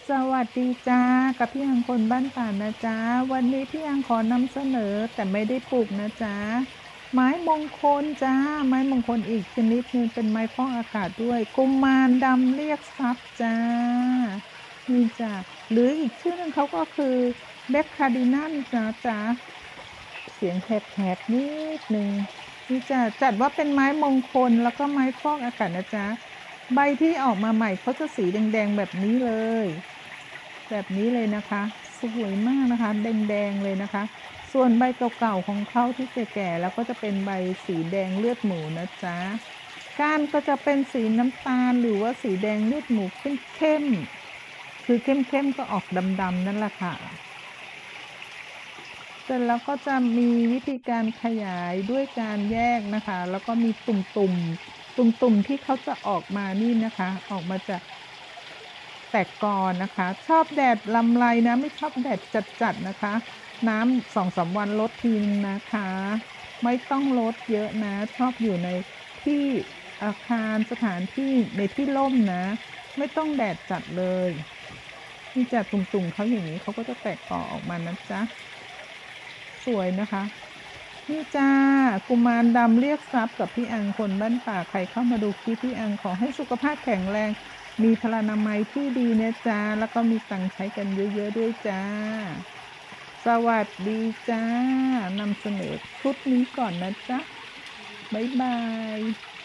สวัสดีจ้ากับพี่อังคนบ้านป่านะจ๊ะวันนี้พี่อังขอนำเสนอแต่ไม่ได้ปลูกนะจ๊ะไม้มงคลจ้าไม้มงคลอีกชนิดหนึ่งเป็นไม้ฟอกอากาศด้วยกุมารดำเรียกทรัพย์จ้านี่จ้ะหรืออีกชื่อหนึ่งเขาก็คือเบคคาร์ดินัมจ้าเสียงแหบๆนิดหนึ่งนี่จะจัดว่าเป็นไม้มงคลแล้วก็ไม้ฟอกอากาศนะจ๊ะใบที่ออกมาใหม่เขาจะสีแดงๆแบบนี้เลย แบบนี้เลยนะคะสวยมากนะคะแดงๆเลยนะคะส่วนใบเก่าๆของเขาที่แก่ๆแล้วก็จะเป็นใบสีแดงเลือดหมูนะจ๊ะก้านก็จะเป็นสีน้ำตาลหรือว่าสีแดงเลือดหมูเข้มๆคือเข้มๆก็ออกดำๆนั่นแหละค่ะเสร็จแล้วก็จะมีวิธีการขยายด้วยการแยกนะคะแล้วก็มีตุ่มที่เขาจะออกมานี่นะคะออกมาจาก แต่ก่อนนะคะชอบแดดลำไรนะไม่ชอบแดดจัดๆนะคะน้ำ2-3วันลดทีนึงนะคะไม่ต้องลดเยอะนะชอบอยู่ในที่อาคารสถานที่ในที่ร่มนะไม่ต้องแดดจัดเลยนี่จะตุ่มๆเขาอย่างนี้เขาก็จะแตกก่อออกมานะจ๊ะสวยนะคะนี่จ้ากุมารดำเรียกทรัพย์กับพี่อังคนบ้านป่าใครเข้ามาดูคลิปพี่อังขอให้สุขภาพแข็งแรง มีพลานามัยที่ดีนะจ๊ะ แล้วก็มีตังค์ใช้กันเยอะๆด้วยจ้า สวัสดีจ้านำเสนอชุดนี้ก่อนนะจ๊ะ บ๊ายบาย